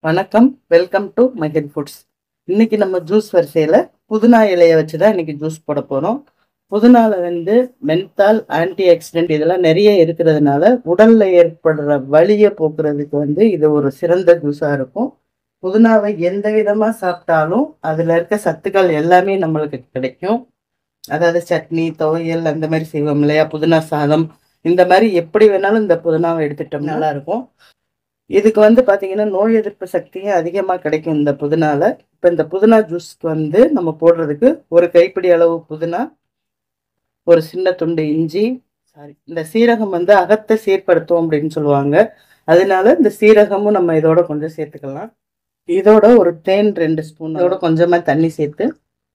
வணக்கம், welcome to மைகன் foods. இன்னைக்கு நம்ம ஜூஸ் வரிசையில் புதினா இலையை வச்சு தான் இன்னைக்கு ஜூஸ் போட போகிறோம். புதினால மென்தால், ஆன்டி ஆக்சிடென்ட் இதெல்லாம் நிறைய இருக்கிறதுனால உடலில் ஏற்படுற வலியை போக்குறதுக்கு இது ஒரு சிறந்த ஜூஸாக இருக்கும். புதினாவை எந்த விதமாக சாப்பிட்டாலும் அதில் இருக்க சத்துக்கள் எல்லாமே நம்மளுக்கு கிடைக்கும். அதாவது சட்னி, துவையல் அந்த மாதிரி செய்வோம் இல்லையா, புதினா சாதம், இந்த மாதிரி எப்படி வேணாலும் இந்த புதினாவை எடுத்துட்டோம் நல்லா இருக்கும். இதுக்கு பார்த்தீங்கன்னா நோய் எதிர்ப்பு சக்தியும் அதிகமாக கிடைக்கும் இந்த புதினால. இப்போ இந்த புதினா ஜூஸ்க்கு நம்ம போடுறதுக்கு ஒரு கைப்பிடி அளவு புதினா, ஒரு சின்ன துண்டு இஞ்சி, இந்த சீரகம் அகத்தை சீர்படுத்தும் அப்படின்னு சொல்லுவாங்க. அதனால இந்த சீரகமும் நம்ம இதோட கொஞ்சம் சேர்த்துக்கலாம். இதோட ஒரு தேன் 2 ஸ்பூன், இதோட கொஞ்சமாக தண்ணி சேர்த்து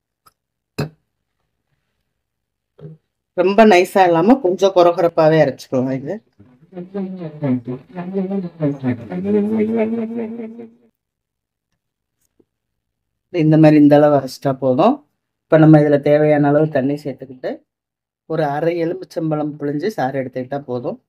ரொம்ப நைஸா இல்லாம கொஞ்சம் கொரகொரப்பாவே அரைச்சுக்கலாம். இது இந்த மாதிரி இந்த அளவு அரைச்சிட்டா போதும். இப்ப நம்ம இதுல தேவையான அளவு தண்ணி சேர்த்துக்கிட்டு ஒரு அரை எலுமிச்சம்பழம் புழிஞ்சு சாறு எடுத்துக்கிட்டா போதும்.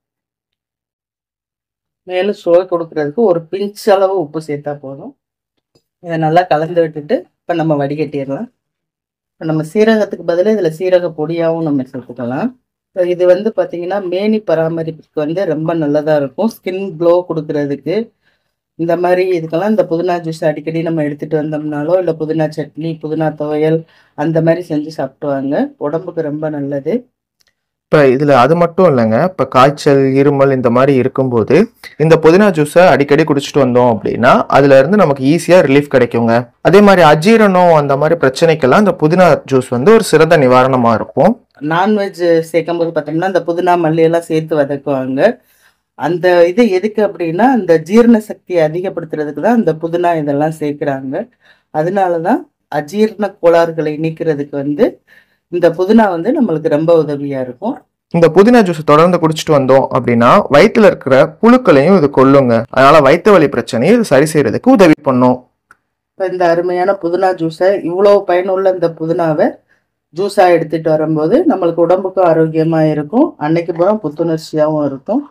மேலும் சுவை கொடுக்கறதுக்கு ஒரு பிஞ்ச் அளவு உப்பு சேர்த்தா போதும். இதை நல்லா கலந்து விட்டுட்டு இப்ப நம்ம வடிகட்டிடலாம். இப்போ நம்ம சீரகத்துக்கு பதிலாக இதில் சீரக பொடியாகவும் நம்ம சேர்த்துக்கலாம். இப்போ இது பார்த்தீங்கன்னா மேனி பராமரிப்புக்கு ரொம்ப நல்லதாக இருக்கும். ஸ்கின் க்ளோ கொடுக்கறதுக்கு இந்த மாதிரி இதுக்கெல்லாம் இந்த புதினா ஜூஸ் அடிக்கடி நம்ம எடுத்துகிட்டு வந்தோம்னாலோ, இல்லை புதினா சட்னி, புதினா துவையல் அந்த மாதிரி செஞ்சு சாப்பிட்டுவாங்க. உடம்புக்கு ரொம்ப நல்லது. இப்போ இதில் அது மட்டும் இல்லைங்க, இப்போ காய்ச்சல், இருமல் இந்த மாதிரி இருக்கும்போது இந்த புதினா ஜூஸை அடிக்கடி குடிச்சிட்டு வந்தோம் அப்படின்னா அதுல இருந்து நமக்கு ஈஸியாக ரிலீஃப் கிடைக்குங்க. அதே மாதிரி அஜீரணம் அந்த மாதிரி பிரச்சனைக்கெல்லாம் இந்த புதினா ஜூஸ் ஒரு சிறந்த நிவாரணமாக இருக்கும். நான்வெஜ் சேர்க்கும் போது பார்த்தோம்னா இந்த புதினா மல்லியெல்லாம் சேர்த்து வதக்குவாங்க. அந்த இது எதுக்கு அப்படின்னா அந்த ஜீரண சக்தியை அதிகப்படுத்துறதுக்கு தான் அந்த புதினா இதெல்லாம் சேர்க்குறாங்க. அதனால தான் அஜீரண கோளாறுகளை நீக்கிறதுக்கு இந்த புதினா நம்மளுக்கு ரொம்ப உதவியா இருக்கும். இந்த புதினா ஜூஸ் தொடர்ந்து குடிச்சிட்டு வந்தோம் அப்படின்னா வயிற்றுல இருக்கிற புழுக்களையும் இது கொல்லுங்க. அதனால வயிற்று வலி பிரச்சனையை இது சரி செய்யறதுக்கு உதவி பண்ணும். இப்போ இந்த அருமையான புதினா ஜூஸை, இவ்வளவு பயனுள்ள இந்த புதினாவை ஜூஸா எடுத்துட்டு வரும்போது நம்மளுக்கு உடம்புக்கும் ஆரோக்கியமா இருக்கும், அன்னைக்கு பூரா புத்துணர்ச்சியாகவும் இருக்கும்.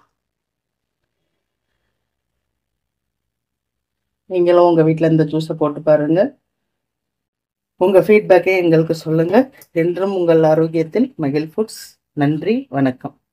நீங்களும் உங்க வீட்டில் இந்த ஜூஸை போட்டு பாருங்க. உங்கள் ஃபீட்பேக்கை எங்களுக்கு சொல்லுங்கள். என்றும் உங்கள் ஆரோக்கியத்தில் மகிழ் ஃபுட்ஸ். நன்றி, வணக்கம்.